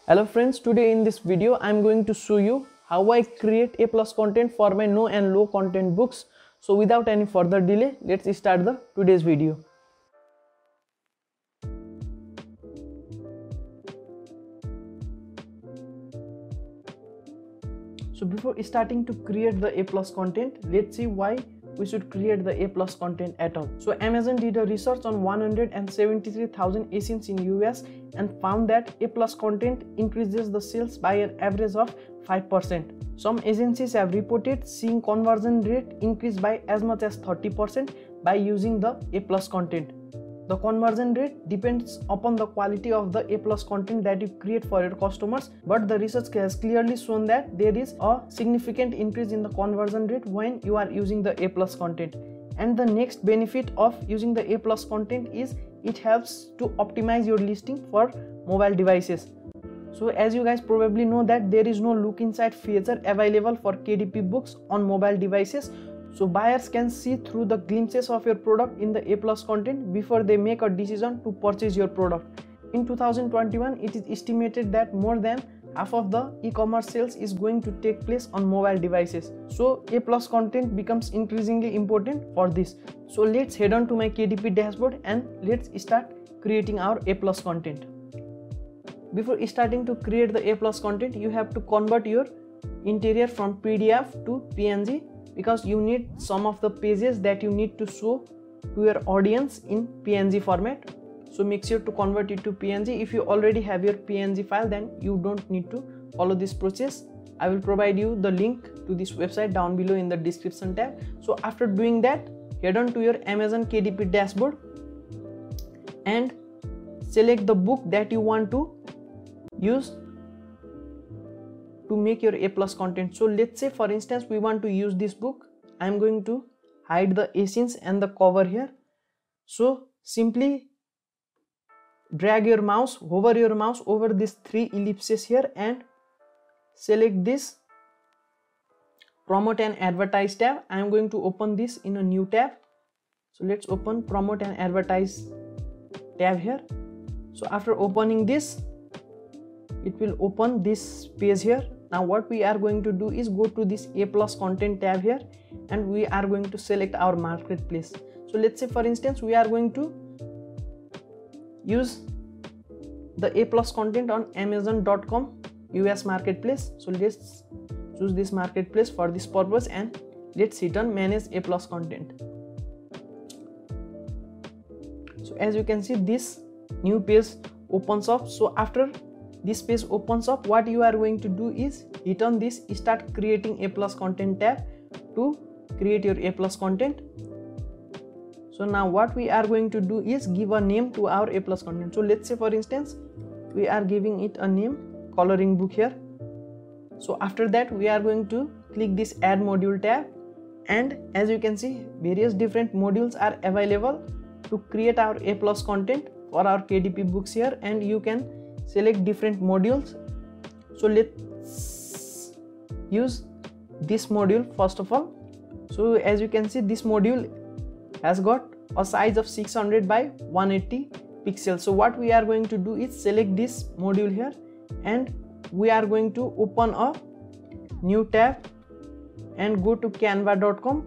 Hello friends, today in this video I am going to show you how I create A+ content for my no and low content books. So without any further delay, let's start the today's video. So before starting to create the A+ content, let's see why we should create the A+ content at all. So Amazon did a research on 173,000 agents in US and found that A+ content increases the sales by an average of 5%. Some agencies have reported seeing conversion rate increase by as much as 30% by using the A+ content. The conversion rate depends upon the quality of the A+ content that you create for your customers, but the research has clearly shown that there is a significant increase in the conversion rate when you are using the A+ content. And the next benefit of using the A+ content is it helps to optimize your listing for mobile devices. So as you guys probably know that there is no look inside feature available for KDP books on mobile devices. So buyers can see through the glimpses of your product in the A+ content before they make a decision to purchase your product. In 2021, it is estimated that more than half of the e-commerce sales is going to take place on mobile devices. So A+ content becomes increasingly important for this. So let's head on to my KDP dashboard and let's start creating our A+ content. Before starting to create the A+ content, you have to convert your interior from PDF to PNG, because you need some of the pages that you need to show to your audience in PNG format. So make sure to convert it to PNG. If you already have your PNG file, then you don't need to follow this process. I will provide you the link to this website down below in the description tab. So after doing that, head on to your Amazon KDP dashboard and select the book that you want to use to make your A+ content. So let's say for instance we want to use this book. I'm going to hide the essence and the cover here. So simply drag your mouse, hover your mouse over these three ellipses here and select this promote and advertise tab. I'm going to open this in a new tab. So let's open promote and advertise tab here. So after opening this, it will open this page here. Now what we are going to do is go to this A+ content tab here and we are going to select our marketplace. So let's say for instance we are going to use the A+ content on Amazon.com US marketplace. So let's choose this marketplace for this purpose and let's hit on manage A+ content. So as you can see, this new page opens up. So after this page opens up, what you are going to do is hit on this start creating A+ content tab to create your A+ content. So now what we are going to do is give a name to our A+ content. So let's say for instance we are giving it a name coloring book here. So after that we are going to click this add module tab, and as you can see various different modules are available to create our A+ content for our KDP books here, and you can select different modules. So let's use this module first of all. So as you can see, this module has got a size of 600 by 180 pixels. So what we are going to do is select this module here and we are going to open a new tab and go to canva.com.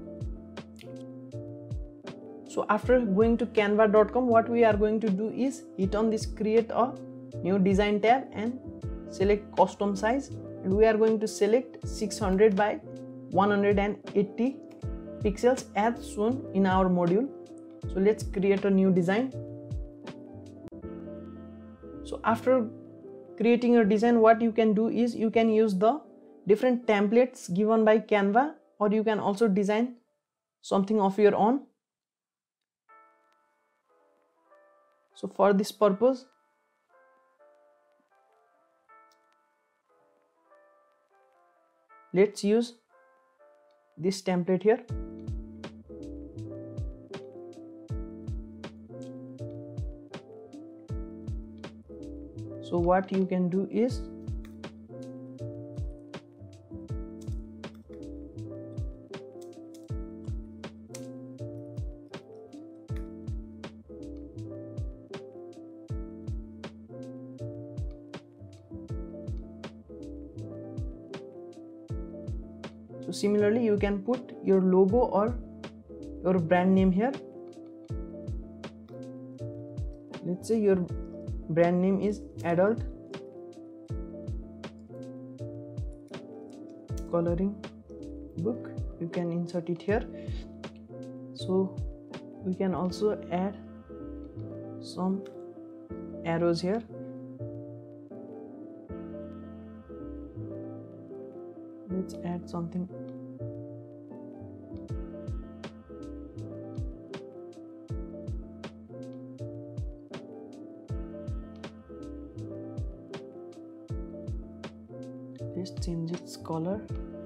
So after going to canva.com, what we are going to do is hit on this create a new design tab and select custom size, and we are going to select 600 by 180 pixels as shown in our module. So let's create a new design. So after creating your design, what you can do is you can use the different templates given by Canva, or you can also design something of your own. So for this purpose, let's use this template here. So what you can do is So similarly you can put your logo or your brand name here. Let's say your brand name is adult coloring book. You can insert it here. So we can also add some arrows here. Let's add something. Let's change its color.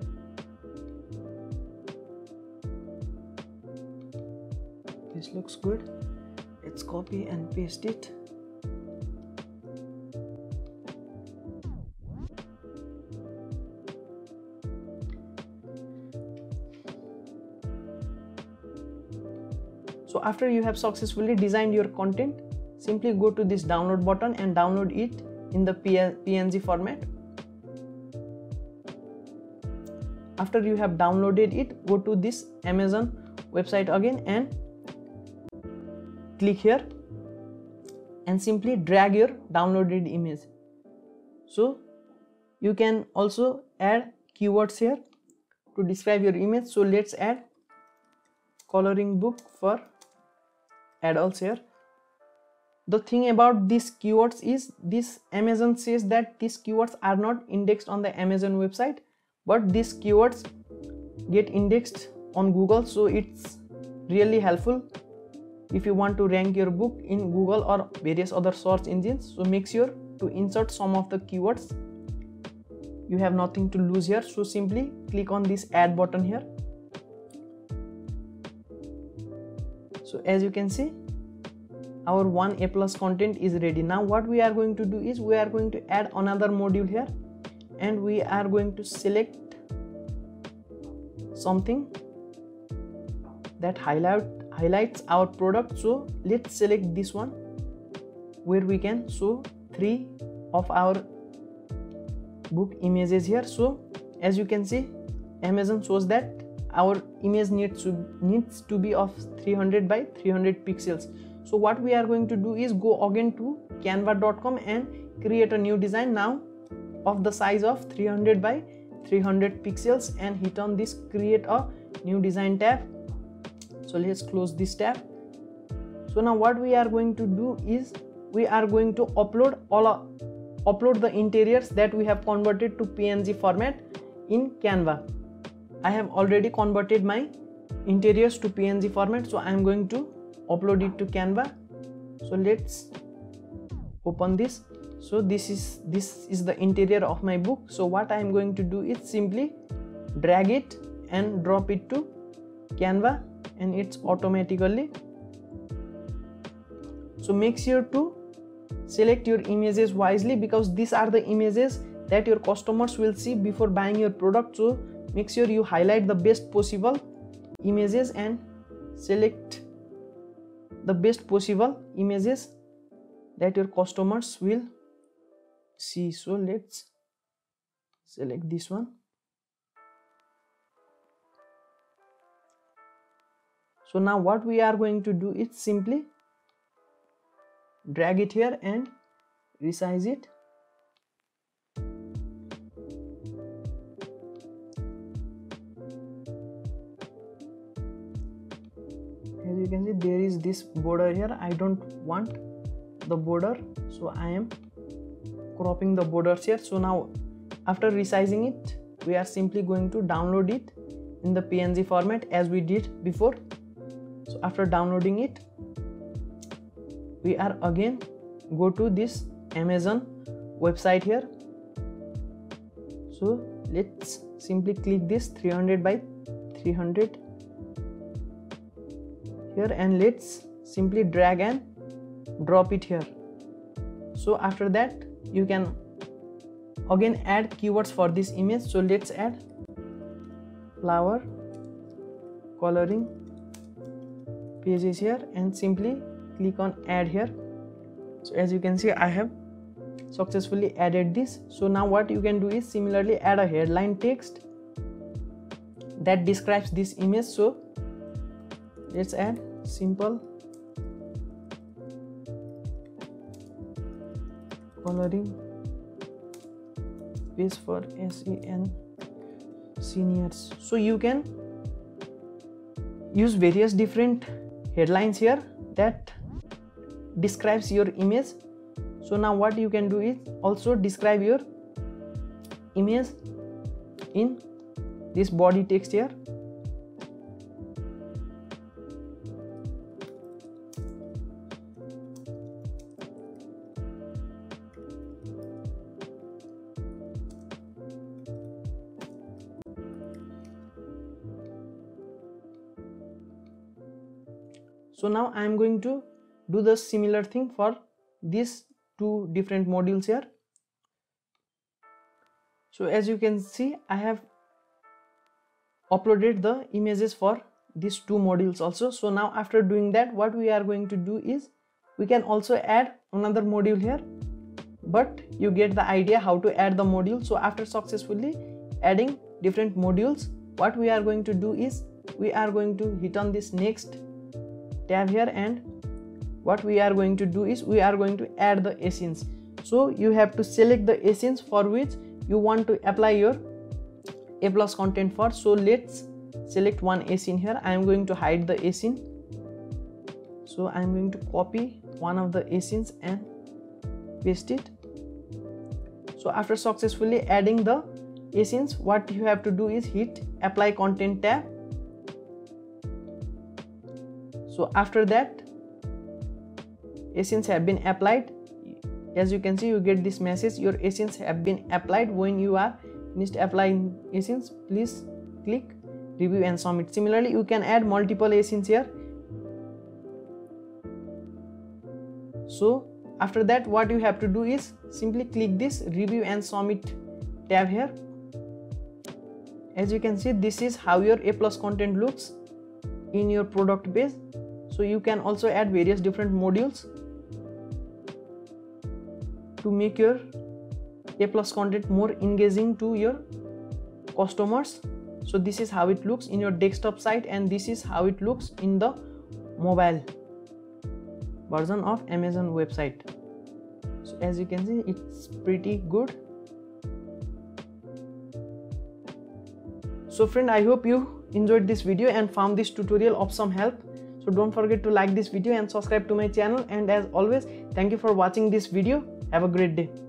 This looks good. Let's copy and paste it. So after you have successfully designed your content, simply go to this download button and download it in the PNG format. After you have downloaded it, go to this Amazon website again and click here and simply drag your downloaded image. So you can also add keywords here to describe your image. So let's add coloring book for adults here. The thing about these keywords is this Amazon says that these keywords are not indexed on the Amazon website, but these keywords get indexed on Google, so it's really helpful if you want to rank your book in Google or various other search engines. So make sure to insert some of the keywords. You have nothing to lose here, so simply click on this add button here. So as you can see, our 1A+ content is ready. Now what we are going to do is we are going to add another module here, and we are going to select something that highlights our product. So let's select this one, where we can show 3 of our book images here. So as you can see, Amazon shows that our image needs to be of 300 by 300 pixels. So what we are going to do is go again to canva.com and create a new design now of the size of 300 by 300 pixels and hit on this create a new design tab. So let's close this tab. So now what we are going to do is we are going to upload the interiors that we have converted to PNG format in Canva. I have already converted my interiors to PNG format, so I am going to upload it to Canva. So let's open this. So this is the interior of my book. So what I am going to do is simply drag it and drop it to Canva, and it's automatically. So make sure to select your images wisely, because these are the images that your customers will see before buying your product. So make sure you highlight the best possible images and select the best possible images that your customers will see. So let's select this one. So now what we are going to do is simply drag it here and resize it. As you can see, there is this border here. I don't want the border, so I am cropping the borders here. So now after resizing it, we are simply going to download it in the PNG format as we did before. So after downloading it, we are again go to this Amazon website here. So let's simply click this 300 by 300 here, and let's simply drag and drop it here. So after that, you can again add keywords for this image. So let's add flower coloring pages here and simply click on add here. So as you can see, I have successfully added this. So now what you can do is similarly add a headline text that describes this image. So let's add simple coloring page for SEN seniors. So you can use various different headlines here that describes your image. So now what you can do is also describe your image in this body text here. So now I am going to do the similar thing for these two different modules here. So as you can see, I have uploaded the images for these two modules also. So now after doing that, what we are going to do is we can also add another module here, but you get the idea how to add the module. So after successfully adding different modules, what we are going to do is we are going to hit on this next tab here, and what we are going to do is we are going to add the essence. So you have to select the essence for which you want to apply your A+ content for. So let's select one essence here. I am going to hide the essence. So I am going to copy one of the essence and paste it. So after successfully adding the essence, what you have to do is hit apply content tab. So after that, essence have been applied. As you can see, you get this message, your essence have been applied. When you are finished applying essence, please click review and submit. Similarly, you can add multiple essence here. So after that, what you have to do is simply click this review and submit tab here. As you can see, this is how your A+ content looks in your product page. So you can also add various different modules to make your A+ content more engaging to your customers. So this is how it looks in your desktop site, and this is how it looks in the mobile version of Amazon website. So as you can see, it's pretty good. So friend, I hope you enjoyed this video and found this tutorial of some help. So don't forget to like this video and subscribe to my channel, and as always, thank you for watching this video. Have a great day.